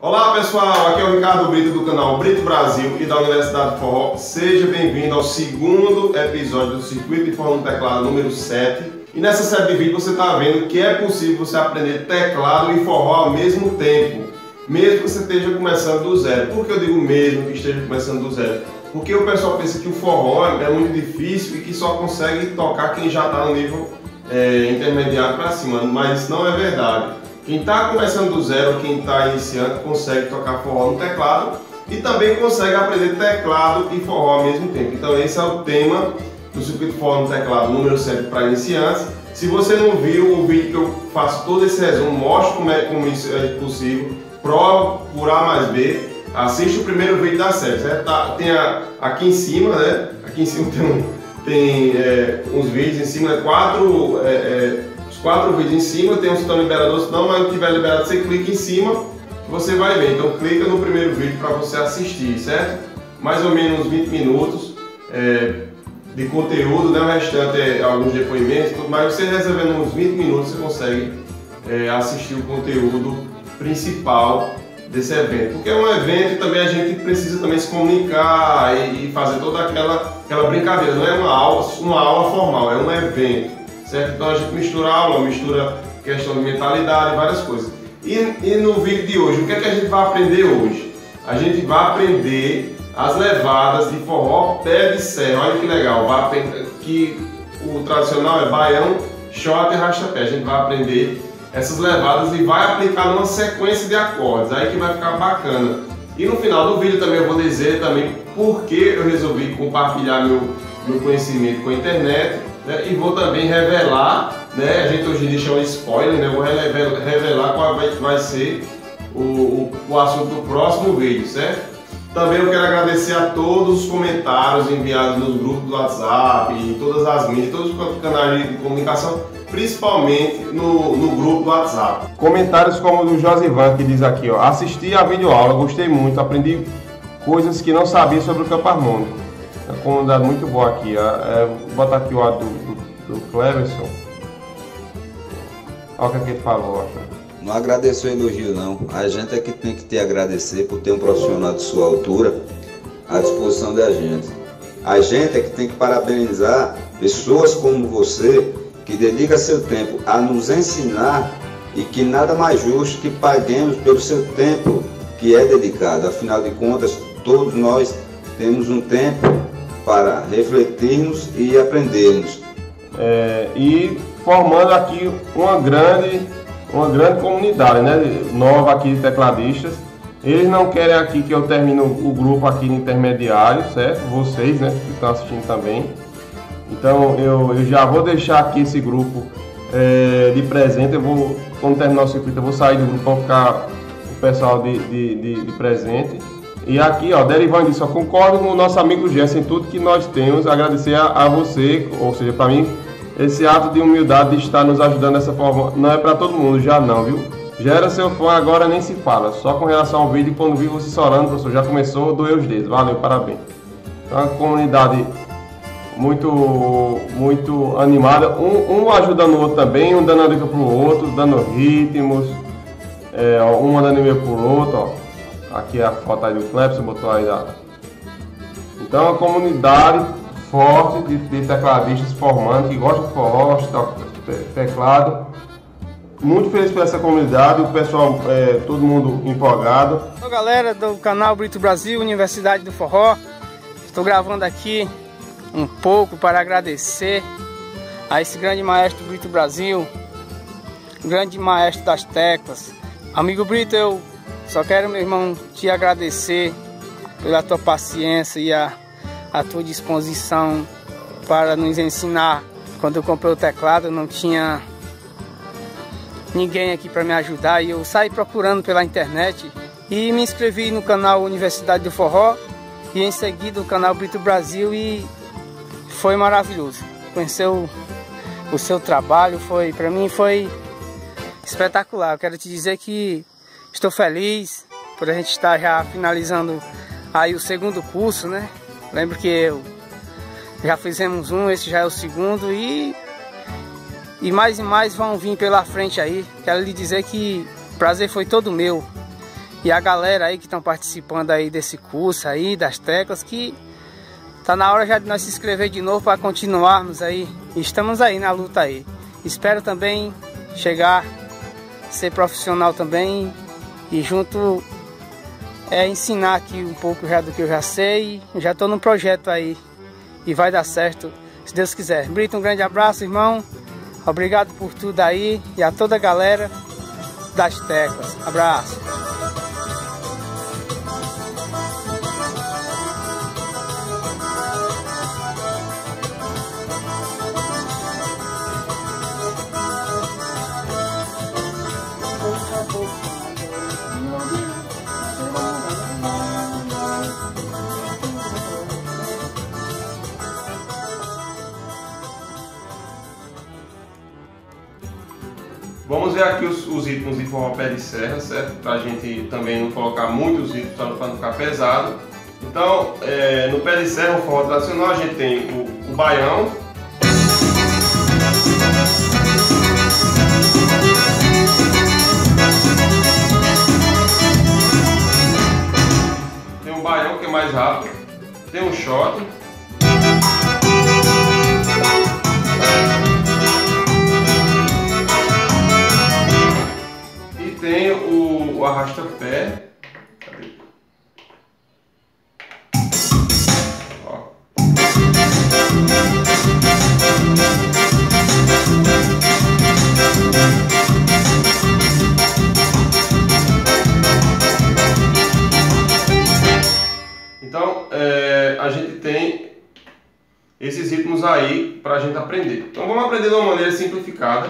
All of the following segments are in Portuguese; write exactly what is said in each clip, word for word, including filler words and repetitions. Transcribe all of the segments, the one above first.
Olá pessoal, aqui é o Ricardo Brito do canal Brito Brasil e da Universidade Forró. Seja bem-vindo ao segundo episódio do Circuito de Forró no Teclado número sete. E nessa série de vídeos você está vendo que é possível você aprender teclado e forró ao mesmo tempo, mesmo que você esteja começando do zero. Por que eu digo mesmo que esteja começando do zero? Porque o pessoal pensa que o forró é muito difícil e que só consegue tocar quem já está no nível é, intermediário para cima, mas não é verdade. Quem está começando do zero, quem está iniciando, consegue tocar forró no teclado e também consegue aprender teclado e forró ao mesmo tempo. Então esse é o tema do Circuito Forró no Teclado número sete para iniciantes. Se você não viu o vídeo que eu faço todo esse resumo, mostro como, é, como isso é possível, prova por A mais B, assiste o primeiro vídeo da série, certo? Tá, tem a, aqui em cima, né? Aqui em cima tem, um, tem é, uns vídeos em cima, né? quatro... É, é, quatro vídeos em cima, tem um se estão liberador, se não, mas não tiver liberado, você clica em cima, você vai ver. Então clica no primeiro vídeo para você assistir, certo? Mais ou menos vinte minutos é, de conteúdo, né? O restante é alguns depoimentos, tudo, mas você reservando uns vinte minutos, você consegue é, assistir o conteúdo principal desse evento. Porque é um evento e também a gente precisa também se comunicar e, e fazer toda aquela, aquela brincadeira. Não é uma aula, uma aula formal, é um evento. Certo? Então a gente mistura aula, mistura questão de mentalidade, várias coisas. E, e no vídeo de hoje, o que é que a gente vai aprender hoje? A gente vai aprender as levadas de forró pé de serra. Olha que legal, vai aprender, que o tradicional é baião, shot e rastapé. A gente vai aprender essas levadas e vai aplicar numa sequência de acordes, aí que vai ficar bacana. E no final do vídeo também eu vou dizer também por que eu resolvi compartilhar meu, meu conhecimento com a internet. Né, e vou também revelar, né, a gente hoje em dia chama de spoiler, né, eu vou revelar qual vai, vai ser o, o, o assunto do próximo vídeo, certo? Também eu quero agradecer a todos os comentários enviados nos grupos do WhatsApp, em todas as mídias, todos os canais de comunicação, principalmente no, no grupo do WhatsApp. Comentários como o do Josivan, que diz aqui, ó, assisti a videoaula, gostei muito, aprendi coisas que não sabia sobre o campo harmônico. A comunidade muito boa aqui. É, vou botar aqui o lado do, do, do Cleverson. Olha o que, é que ele falou. Ó. Não agradeço o elogio não. A gente é que tem que te agradecer por ter um profissional de sua altura à disposição da gente. A gente é que tem que parabenizar pessoas como você que dedica seu tempo a nos ensinar e que nada mais justo que paguemos pelo seu tempo que é dedicado. Afinal de contas, todos nós temos um tempo para refletirmos e aprendermos. É, e formando aqui uma grande, uma grande comunidade, né, nova aqui de tecladistas. Eles não querem aqui que eu termine o grupo aqui de intermediário, certo? Vocês, né, que estão assistindo também. Então eu, eu já vou deixar aqui esse grupo é, de presente. Eu vou, quando terminar o circuito, eu vou sair do grupo para ficar o pessoal de, de, de, de presente. E aqui, ó, derivando disso, eu concordo com o nosso amigo Gerson em tudo que nós temos. Agradecer a, a você, ou seja, para mim, esse ato de humildade de estar nos ajudando dessa forma não é para todo mundo, já não, viu? Já era seu fã, agora nem se fala. Só com relação ao vídeo, quando vi você chorando, professor, já começou, doeu os dedos. Valeu, parabéns. Então, uma comunidade muito, muito animada, um, um ajudando o outro também, um dando a dica pro outro, dando ritmos, é, um mandando e-mail pro outro, ó. Aqui é a foto aí do Clepson, botou aí da... Então, uma comunidade forte de, de tecladistas formando, que gostam de forró, de teclado. Muito feliz por essa comunidade, o pessoal, é, todo mundo empolgado. Olá galera do canal Brito Brasil, Universidade do Forró. Estou gravando aqui um pouco para agradecer a esse grande maestro Brito Brasil, grande maestro das teclas. Amigo Brito, eu só quero, meu irmão, te agradecer pela tua paciência e a, a tua disposição para nos ensinar. Quando eu comprei o teclado, não tinha ninguém aqui para me ajudar e eu saí procurando pela internet e me inscrevi no canal Universidade do Forró e em seguida o canal Brito Brasil e foi maravilhoso. Conhecer o, o seu trabalho, foi, para mim foi espetacular. Eu quero te dizer que estou feliz por a gente estar já finalizando aí o segundo curso, né? Lembro que eu já fizemos um, esse já é o segundo e, e mais e mais vão vir pela frente aí. Quero lhe dizer que o prazer foi todo meu e a galera aí que estão participando aí desse curso aí, das teclas, que tá na hora já de nós se inscrever de novo para continuarmos aí. Estamos aí na luta aí. Espero também chegar, ser profissional também e junto é, ensinar aqui um pouco já do que eu já sei. Já estou num projeto aí e vai dar certo, se Deus quiser. Brito, um grande abraço, irmão. Obrigado por tudo aí e a toda a galera das teclas. Abraço. Vamos ver aqui os, os ritmos de forró pé de serra, certo? Para a gente também não colocar muitos ritmos para não ficar pesado. Então, é, no pé de serra, o forró tradicional, a gente tem o, o baião. Tem um baião que é mais rápido. Tem um shot. Tem o, o arrasta-pé. Ó. Então, é, a gente tem esses ritmos aí para a gente aprender. Então, vamos aprender de uma maneira simplificada.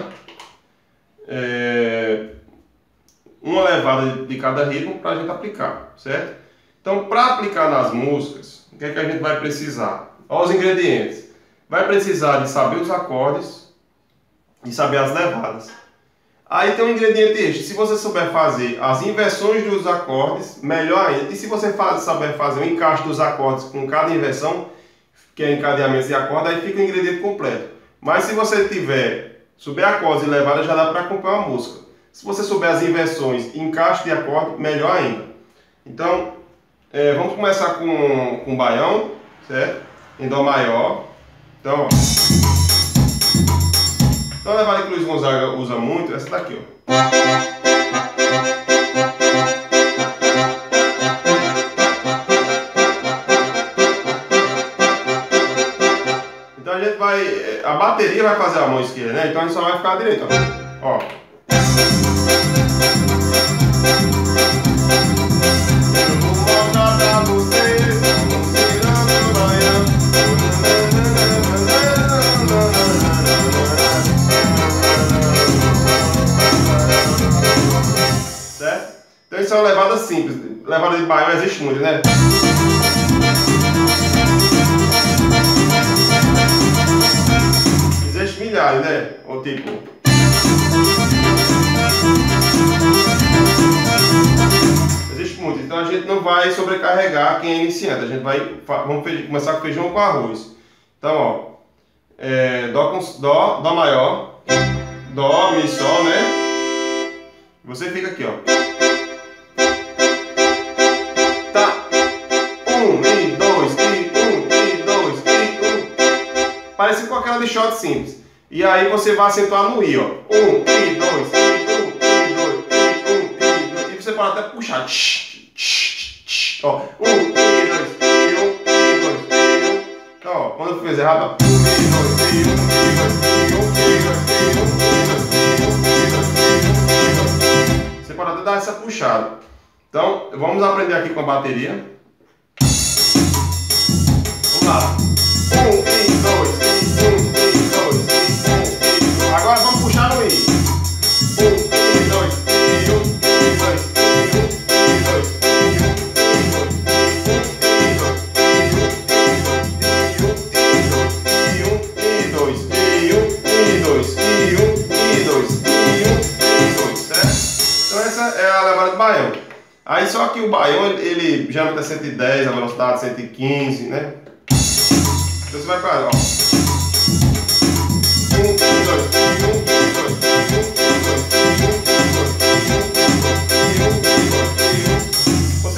É, uma levada de cada ritmo para a gente aplicar, certo? Então, para aplicar nas músicas, o que é que a gente vai precisar? Olha os ingredientes. Vai precisar de saber os acordes e saber as levadas. Aí tem um ingrediente extra. Se você souber fazer as inversões dos acordes, melhor ainda. E se você faz, saber fazer o encaixe dos acordes com cada inversão, que é encadeamento de acorde, aí fica o ingrediente completo. Mas se você tiver souber acordes e levadas, já dá para acompanhar a música. Se você souber as inversões e encaixe de acorde, melhor ainda. Então, é, vamos começar com, com o baião, certo? Em dó maior. Então, ó. Então a levada que o Luiz Gonzaga usa muito é essa daqui, ó. Então a gente vai... A bateria vai fazer a mão esquerda, né? Então a gente só vai ficar à direita, ó. Ó. Certo? Então isso é uma levada simples. Levada de baião existe muito, né? Existe milhares, né? Ou tipo... Existe muito, então a gente não vai sobrecarregar quem é iniciante, a gente vai vamos começar com feijão com arroz. Então, ó, é, dó, com, dó, dó maior, dó, mi, sol, né? Você fica aqui, ó. Tá, um, e dois, e um, e dois, e um. Parece com aquela de shot simples. E aí você vai acentuar no i, ó. Um, e dois, e um, e dois, e um, e dois. E você pode até puxar. Ó, um, e dois, e um, e dois, e um. Então, ó, quando eu fizer errado, ó. Um, e dois, e um, e dois, e um, e dois, e um, e dois, e um, e dois, e um. Você pode até dar essa puxada. Então, vamos aprender aqui com a bateria. Vamos lá. Um, e dois, e um, e dois, e um, e dois. Agora vamos puxar no i. Um, e dois, e um, e dois, e um, e dois, e um, e dois, e um, e dois, e um, e dois, e um, e dois, e um, e dois, certo? Então essa é a levada do baião. Aí só que o baião, ele, ele geralmente é cento e dez, a velocidade cento e quinze, né? Então você vai fazer, ó. Um, dois, um, dois, um, dois, um, dois, um, dois, um, dois, um, dois, um, dois,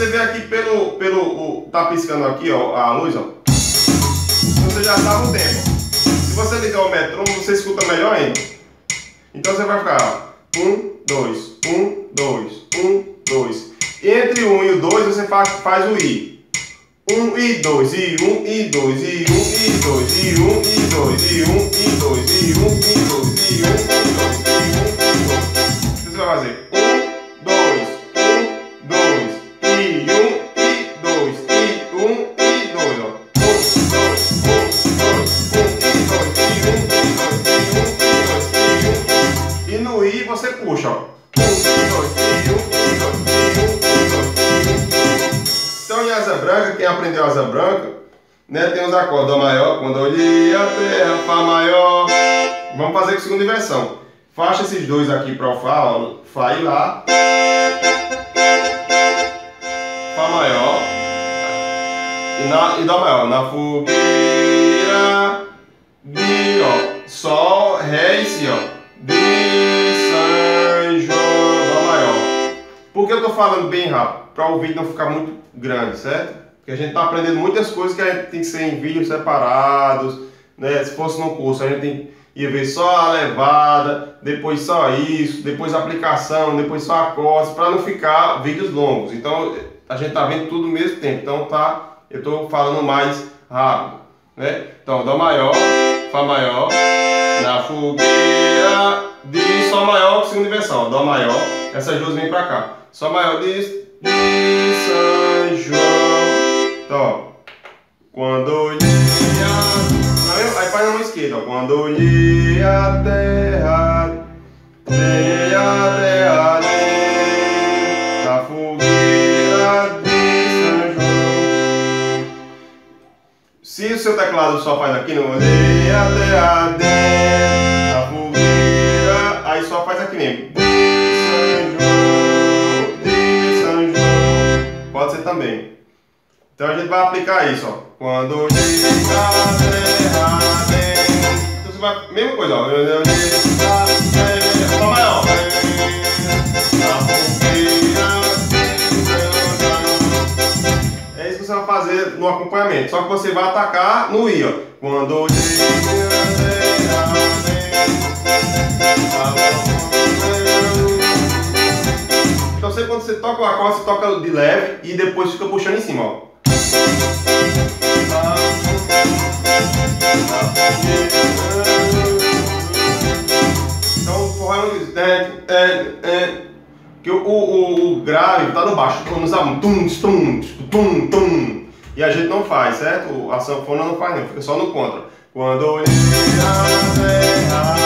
você vê aqui pelo, pelo o, tá piscando aqui, ó, a luz, ó. Você já sabe o tempo. Se você ligar o metrônomo, você escuta melhor ainda. Então você vai ficar um, dois, um, dois, um, dois. Entre o um e o dois você faz, faz o I. um e dois, e um e dois, e um e dois, e um e dois, e um e dois, e um e dois, e um e dois, e um e dois. Você vai fazer um, dois, um, dois, e um e dois, e um e dois, ó. um, dois, um, dois, um e dois, e um e dois, e um e dois, e um. E no I você puxa, ó. um e dois, e um e dois, e um e dois. Então em asa branca, quem aprendeu asa branca, né, tem os acordes Dó maior, quando olhei a terra, Fá maior. Vamos fazer com a segunda inversão. Faixa esses dois aqui para o Fá, ó, Fá e Lá. Fá maior. E, na, e Dó maior. Na fogueira de, ó, Sol, Ré e Si, ó. De São João, Dó maior. Por que eu tô falando bem rápido? Para o vídeo não ficar muito grande, certo? Porque a gente está aprendendo muitas coisas que a gente tem que ser em vídeos separados, né? Se fosse no curso, a gente tem, ia ver só a levada, depois só isso, depois a aplicação, depois só acordes, para não ficar vídeos longos. Então a gente está vendo tudo ao mesmo tempo. Então tá, eu estou falando mais rápido, né? Então Dó maior, Fá maior, na fogueira de Sol maior, segunda inversão, Dó maior. Essas duas vêm para cá. Sol maior de, de São João. Então, ó. Quando olhei a... Aí faz na mão esquerda, ó. Quando olhei a terra, dei a terra, dei, na fogueira de São João. Se o seu teclado só faz aqui, não olhei a terra, dei, na fogueira, aí só faz aqui mesmo. Pode ser também. Então a gente vai aplicar isso, ó. Quando chega a terra, então você vai. Mesma coisa, ó. Dó maior. É isso que você vai fazer no acompanhamento. Só que você vai atacar no I, ó. Quando chega a terra. Então sempre quando você toca o acorde, você toca de leve e depois fica puxando em cima, ó. Então o forró é muito é, é, é, que o, o, o grave tá no baixo, não sabe? Tum, tum, tum, tum. E a gente não faz, certo? A sanfona não faz não, fica só no contra. Quando eu olhei a terra,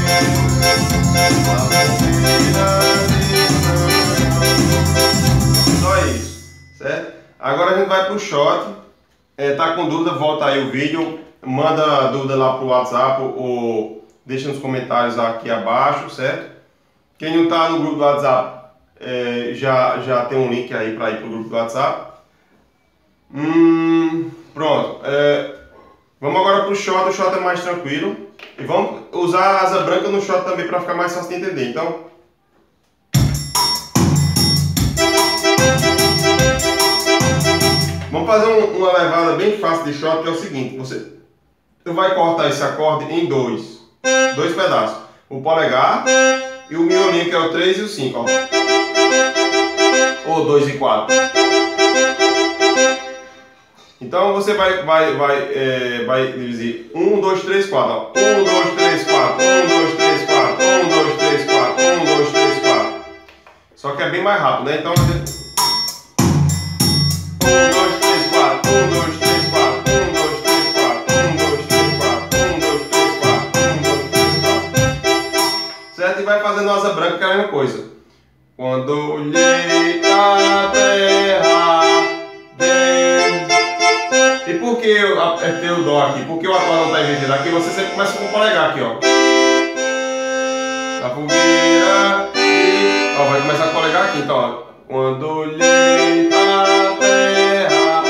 só isso, certo? Agora a gente vai pro shot. É, tá com dúvida, volta aí o vídeo, manda a dúvida lá pro WhatsApp ou deixa nos comentários aqui abaixo, certo? Quem não tá no grupo do WhatsApp, é, já, já tem um link aí para ir pro grupo do WhatsApp. Hum, pronto. É, vamos agora pro shot, o shot é mais tranquilo. E vamos usar a asa branca no shot também para ficar mais fácil de entender. Então, vamos fazer um, uma levada bem fácil de shot, que é o seguinte: você vai cortar esse acorde em dois, dois pedaços, o polegar e o miolinho, que é o três e o cinco, ó. Ou dois e quatro. Então você vai, vai, vai, é, vai dividir um, dois, três, quatro, ó. um, dois, três, quatro, um, dois, três, quatro, um, dois, três, quatro, um, dois, três, quatro. Só que é bem mais rápido, né? Então vai fazendo asa branca, que é a mesma coisa. Quando olhei a terra, dei. E por que eu apertei o Dó aqui? Porque o acorde não está invertido aqui, você sempre começa com o polegar aqui, ó. A fogueira e... Ó, vai começar com o polegar aqui, então, ó. Quando olhei a terra,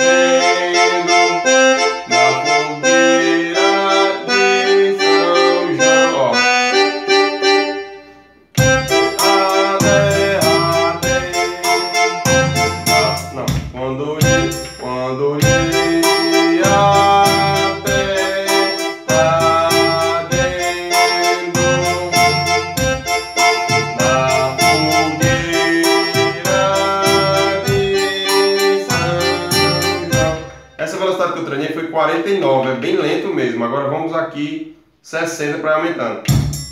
dentro na fogueira de São João, ó. quarenta e nove, é bem lento mesmo. Agora vamos aqui sessenta para ir aumentando.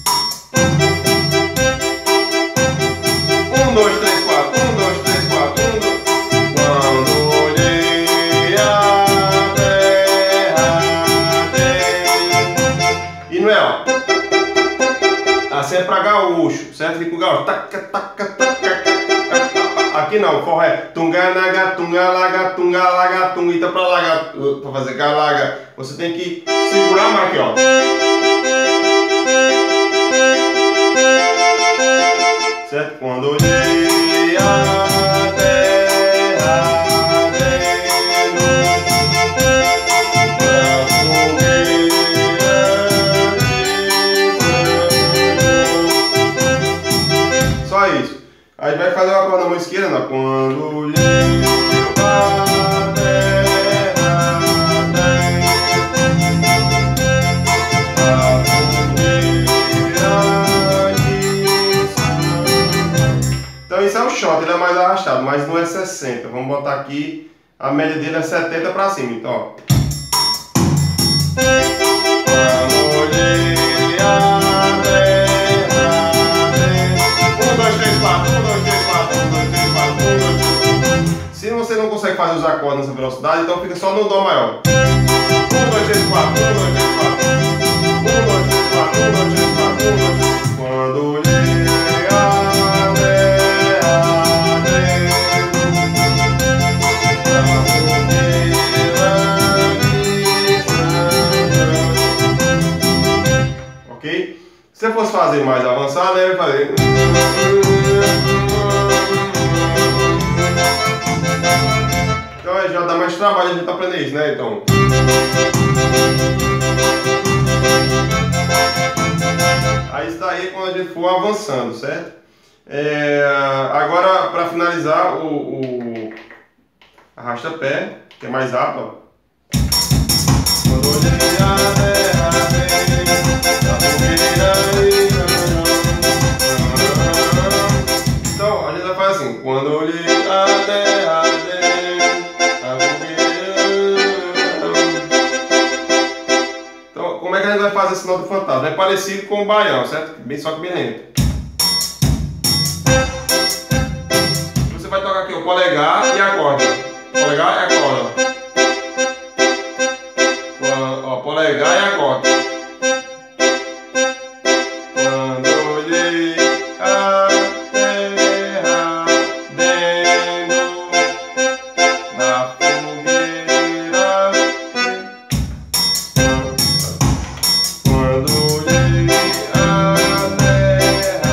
Um, dois, três, quatro, um, dois, três, quatro, um, dois. Quando olhei a terra dentro. E não é, ó. Assim é pra gaúcho, certo? Fica o gaúcho. Taca, taca, taca. Aqui não, o forró é tunga, naga, tunga, laga, tunga, laga, tunga. Então pra laga, pra fazer galaga, você tem que segurar mais aqui, ó. Certo? Quando olhei a terra dentro da fogueira. Só isso. Aí vai fazer uma corda na mão esquerda, não. Quando olhei a terra dentro. Então isso é o shot, ele é mais arrastado, mas não é sessenta. Vamos botar aqui, a média dele é setenta para cima, então ó. Quando olhei a terra dentro. Um, dois, três, quatro, um, dois, três, quatro, um, dois, três, quatro, um, dois, três, quatro. Se você não consegue fazer os acordes nessa velocidade, então fica só no Dó maior. Um, dois, três, quatro, um, dois, três, quatro. Um, dois, três, quatro, um, dois, três, quatro, um, dois, três. Quando olhei a terra dentro da fogueira. Ok? Se eu fosse fazer mais avançado, eu ia fazer. Então já dá mais trabalho a gente aprender isso, né? Então. Aí isso daí é quando a gente for avançando, certo? É, agora, para finalizar, o, o arrasta-pé, que é mais rápido, ó. Quando olhei a terra dentro da fogueira. Então, a gente vai fazer assim. Quando olhei a terra dentro da fogueira. Então, como é que a gente vai fazer esse nó do fantasma? É parecido com o baião, certo? Bem, só que bem lento. Você vai tocar aqui o polegar e a corda. Polegar e a corda. Ó, polegar e a corda. Quando olhei a terra dentro da fogueira. Quando olhei a terra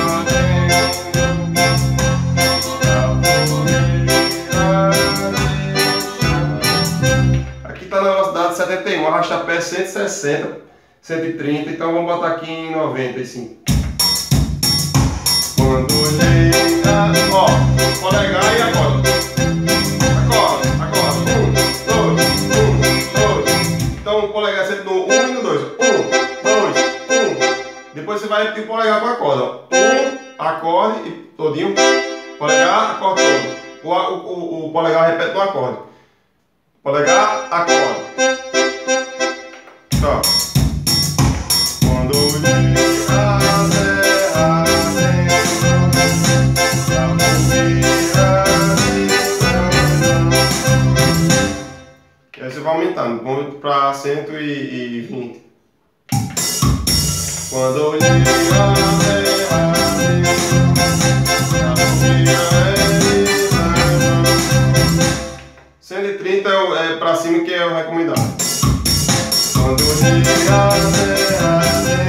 dentro. Aqui está na velocidade setenta e um, arrasta-pé cento e sessenta, cento e trinta, então vamos botar aqui em noventa e cinco. Quando olhei a... Ó, polegar e a corda. A corda, a corda. Um, dois, um, dois. Então o polegar sempre no um e no dois. Um, dois, um. Depois você vai repetir o polegar com a corda. Um, acorde e todinho. Polegar, acorde todo. O, o, o, o polegar repete no acorde. Polegar, acorde. Tá. Quando olhei a terra dentro da fogueira. E aí você vai aumentando, vamos para cento e vinte. Quando olhei a terra dentro da fogueira. cento e trinta é, é para cima que é o recomendado. Quando olhei a terra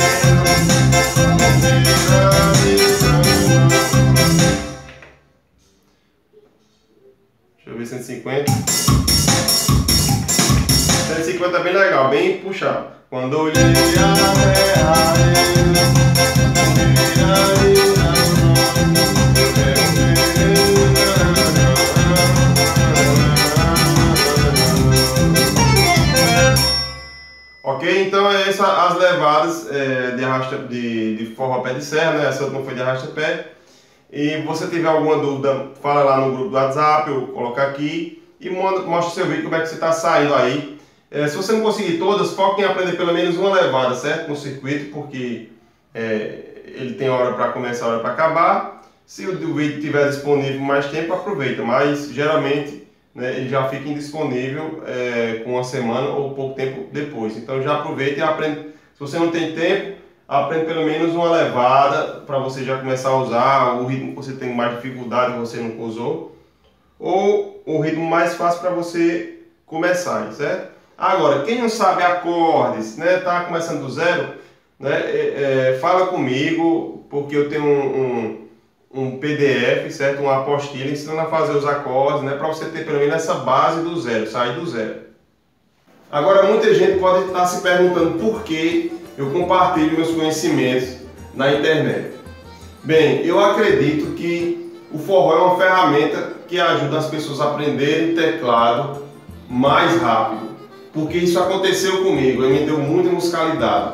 deixa eu ver, cento e cinquenta. cento e cinquenta é bem legal, bem puxado. Quando olhei a terra ok, então é essa as levadas é, de, arrasta, de, de forró pé de serra, né? Essa não foi de arrasta-pé. E você tiver alguma dúvida, fala lá no grupo do WhatsApp, eu coloco aqui e manda, mostra o seu vídeo como é que você está saindo aí É, se você não conseguir todas, foque em aprender pelo menos uma levada, certo? No circuito, porque é, ele tem hora para começar, hora para acabar. Se o vídeo estiver disponível mais tempo, aproveita, mas geralmente, né, ele já fica indisponível é, com uma semana ou pouco tempo depois. Então já aproveita e aprende. Se você não tem tempo, aprende pelo menos uma levada para você já começar a usar o ritmo que você tem mais dificuldade, que você nunca usou, ou o ritmo mais fácil para você começar, certo? Agora, quem não sabe acordes, né, tá começando do zero, né, é, é, fala comigo, porque eu tenho um, um, um P D F, certo? Uma apostila ensinando a fazer os acordes, né, para você ter pelo menos essa base do zero, sair do zero. Agora, muita gente pode estar se perguntando por que eu compartilho meus conhecimentos na internet. Bem, eu acredito que o forró é uma ferramenta que ajuda as pessoas a aprenderem teclado mais rápido. Porque isso aconteceu comigo, ele me deu muita musicalidade.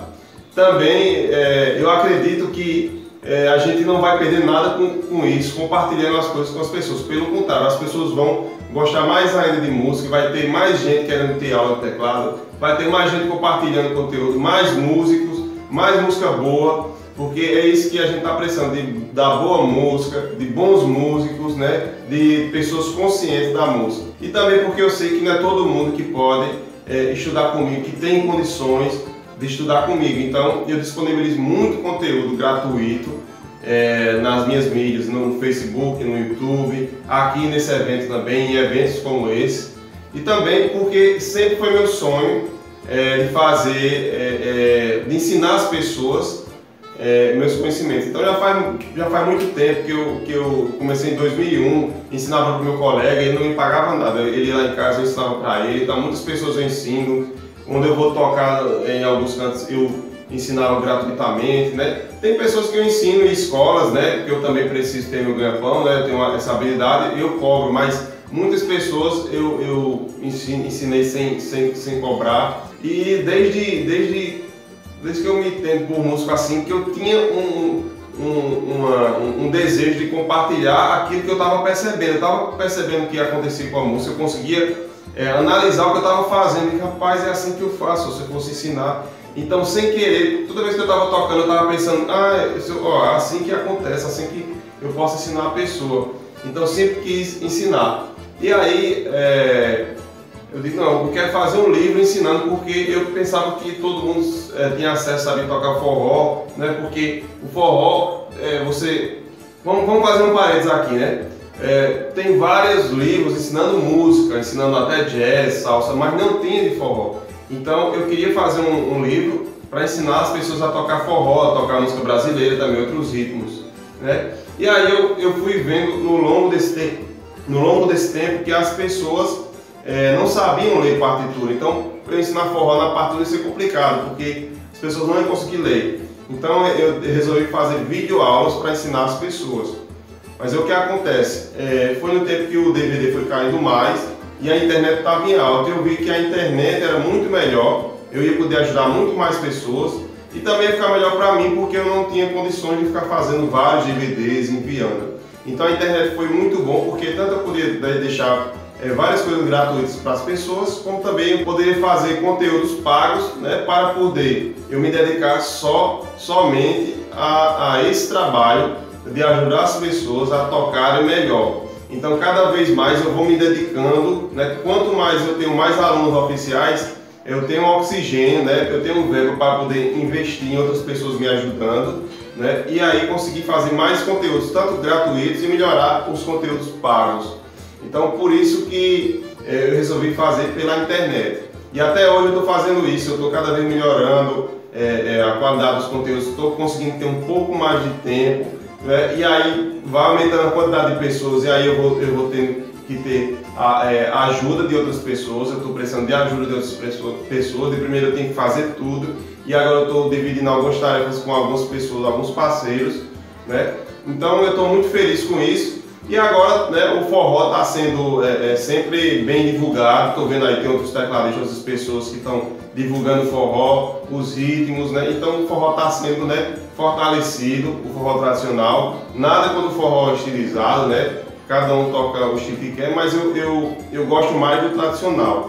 Também é, eu acredito que é, a gente não vai perder nada com, com isso, compartilhando as coisas com as pessoas. Pelo contrário, as pessoas vão gostar mais ainda de música, vai ter mais gente querendo ter aula de teclado, vai ter mais gente compartilhando conteúdo, mais músicos, mais música boa, porque é isso que a gente está precisando, de, da boa música, de bons músicos, né, de pessoas conscientes da música. E também porque eu sei que não é todo mundo que pode É, estudar comigo, que tem condições de estudar comigo. Então eu disponibilizo muito conteúdo gratuito é, nas minhas mídias, no Facebook, no YouTube, aqui nesse evento também, em eventos como esse. E também porque sempre foi meu sonho é, de fazer, é, é, de ensinar as pessoas é, meus conhecimentos. Então já faz, já faz muito tempo que eu, que eu comecei em dois mil e um, ensinava para o meu colega, ele não me pagava nada, ele ia lá em casa, eu ensinava para ele. Então muitas pessoas eu ensino, quando eu vou tocar em alguns cantos eu ensinava gratuitamente, né? Tem pessoas que eu ensino em escolas, né? Porque eu também preciso ter meu ganha-pão, né? Eu tenho essa habilidade, eu cobro, mas muitas pessoas eu, eu ensinei sem, sem, sem cobrar. E desde, desde Desde que eu me entendo por músico assim, que eu tinha um, um, uma, um desejo de compartilhar aquilo que eu estava percebendo. Eu estava percebendo o que ia acontecer com a música, eu conseguia é, analisar o que eu estava fazendo. E rapaz, é assim que eu faço, se eu fosse ensinar. Então, sem querer, toda vez que eu estava tocando, eu estava pensando, ah, isso, ó, assim que acontece, assim que eu posso ensinar a pessoa. Então, eu sempre quis ensinar. E aí, é, eu digo, não, eu quero fazer um livro ensinando, porque eu pensava que todo mundo é, tinha acesso a saber tocar forró, né? Porque o forró, é, você... Vamos, vamos fazer um parênteses aqui, né? É, tem vários livros ensinando música, ensinando até jazz, salsa, mas não tem de forró. Então eu queria fazer um, um livro para ensinar as pessoas a tocar forró, a tocar música brasileira, também outros ritmos, né? E aí eu, eu fui vendo no longo desse tempo, no longo desse tempo que as pessoas É, não sabiam ler partitura. Então, para ensinar forró na partitura ia ser complicado, porque as pessoas não iam conseguir ler. Então, eu resolvi fazer videoaulas para ensinar as pessoas. Mas é o que acontece, é, foi no tempo que o D V D foi caindo mais e a internet estava em alta. Eu vi que a internet era muito melhor, eu ia poder ajudar muito mais pessoas e também ia ficar melhor para mim, porque eu não tinha condições de ficar fazendo vários D V Ds enviando. Então, a internet foi muito bom, porque tanto eu podia deixar É, várias coisas gratuitas para as pessoas, como também eu poderia fazer conteúdos pagos, né, para poder eu me dedicar só, somente a, a esse trabalho de ajudar as pessoas a tocarem melhor. Então cada vez mais eu vou me dedicando, né, quanto mais eu tenho mais alunos oficiais, eu tenho oxigênio, né, eu tenho um verbo para poder investir em outras pessoas me ajudando, né, e aí conseguir fazer mais conteúdos, tanto gratuitos, e melhorar os conteúdos pagos. Então, por isso que é, eu resolvi fazer pela internet. E até hoje eu estou fazendo isso, eu estou cada vez melhorando é, é, a qualidade dos conteúdos, estou conseguindo ter um pouco mais de tempo, né? E aí vai aumentando a quantidade de pessoas, e aí eu vou, eu vou ter que ter a, é, a ajuda de outras pessoas, eu estou precisando de ajuda de outras pessoas. De primeiro eu tenho que fazer tudo, e agora eu estou dividindo algumas tarefas com algumas pessoas, alguns parceiros, né? Então eu estou muito feliz com isso. E agora, né, o forró está sendo é, é, sempre bem divulgado. Estou vendo aí, tem outros tecladistas, outras pessoas que estão divulgando o forró, os ritmos, né? Então o forró está sendo, né, fortalecido, o forró tradicional. Nada quando o forró é estilizado, né? Cada um toca o estilo que quer, mas eu, eu, eu gosto mais do tradicional,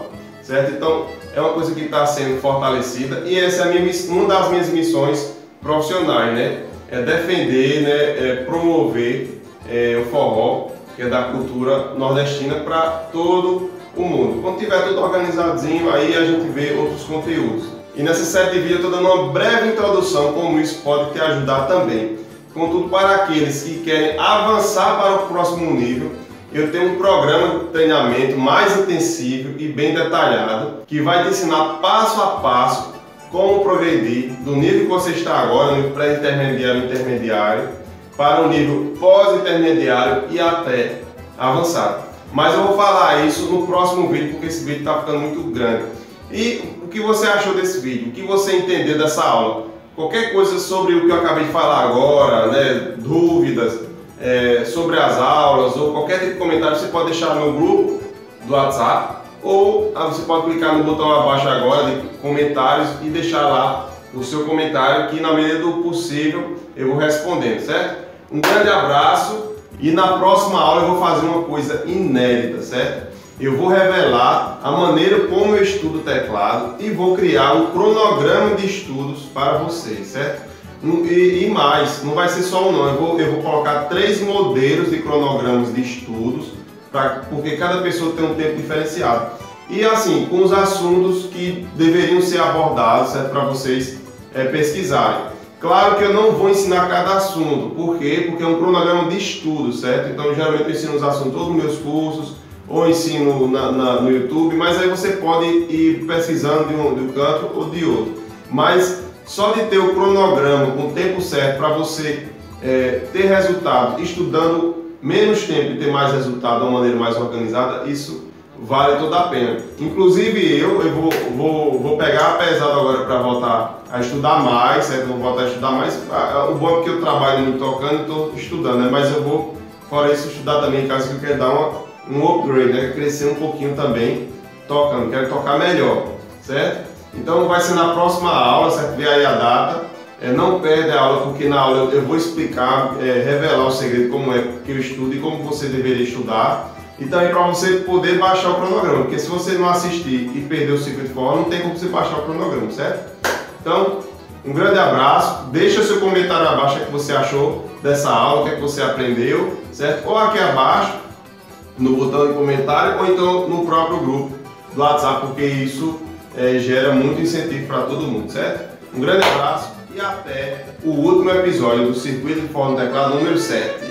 certo? Então é uma coisa que está sendo fortalecida e essa é a minha, uma das minhas missões profissionais, né? É defender, né? É promover é, o forró, que é da cultura nordestina, para todo o mundo. Quando tiver tudo organizadinho, aí a gente vê outros conteúdos. E nessa série de vídeos eu estou dando uma breve introdução como isso pode te ajudar também. Contudo, para aqueles que querem avançar para o próximo nível, eu tenho um programa de treinamento mais intensivo e bem detalhado que vai te ensinar passo a passo como progredir do nível que você está agora, no pré-intermediário, intermediário, para o nível pós-intermediário e até avançado. Mas eu vou falar isso no próximo vídeo, porque esse vídeo está ficando muito grande. E o que você achou desse vídeo? O que você entendeu dessa aula? Qualquer coisa sobre o que eu acabei de falar agora, né? Dúvidas é, sobre as aulas ou qualquer tipo de comentário, você pode deixar no grupo do WhatsApp ou ah, você pode clicar no botão abaixo agora de comentários e deixar lá o seu comentário que na medida do possível eu vou respondendo, certo? Um grande abraço e na próxima aula eu vou fazer uma coisa inédita, certo? Eu vou revelar a maneira como eu estudo teclado e vou criar um cronograma de estudos para vocês, certo? E, e mais, não vai ser só um não, eu vou, eu vou colocar três modelos de cronogramas de estudos, pra, porque cada pessoa tem um tempo diferenciado. E assim, com os assuntos que deveriam ser abordados, certo? Para vocês é, pesquisarem. Claro que eu não vou ensinar cada assunto, por quê? Porque é um cronograma de estudo, certo? Então geralmente eu ensino os assuntos todos nos meus cursos, ou ensino na, na, no YouTube, mas aí você pode ir pesquisando de um, de um canto ou de outro. Mas só de ter o cronograma com o tempo certo para você é, ter resultado, estudando menos tempo e ter mais resultado de uma maneira mais organizada, isso vale toda a pena. Inclusive eu, eu vou, vou, vou pegar pesado agora para voltar a estudar mais, certo? Vou voltar a estudar mais. O bom é que eu trabalho no tocando e estou estudando, né? Mas eu vou, fora isso, estudar também em casa, que eu quero dar uma um upgrade, né? Crescer um pouquinho também tocando, quero tocar melhor, certo? Então vai ser na próxima aula, certo? Vê aí a data, é, não perde a aula, porque na aula eu vou explicar, é, revelar o segredo, como é que eu estudo e como você deveria estudar, e também para você poder baixar o cronograma, porque se você não assistir e perder o circuito de forró, não tem como você baixar o cronograma, certo? Então, um grande abraço, deixa seu comentário abaixo o que você achou dessa aula, o que, é que você aprendeu, certo? Ou aqui abaixo, no botão de comentário ou então no próprio grupo do WhatsApp, porque isso é, gera muito incentivo para todo mundo, certo? Um grande abraço e até o último episódio do Circuito de Forró no Teclado número sete.